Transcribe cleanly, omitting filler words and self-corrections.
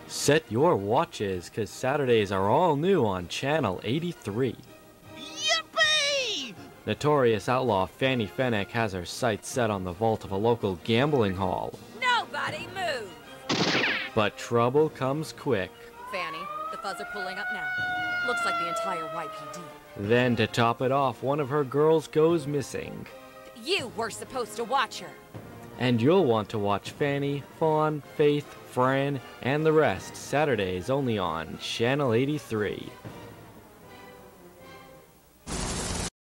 Set your watches, cause Saturdays are all new on Channel 83. Yippee! Notorious outlaw Fanny has her sights set on the vault of a local gambling hall. Nobody move! But trouble comes quick. Fanny, the fuzz are pulling up now. Looks like the entire YPD. Then to top it off, one of her girls goes missing. You were supposed to watch her. And you'll want to watch Fanny, Fawn, Faith, Fran, and the rest Saturdays only on Channel 83.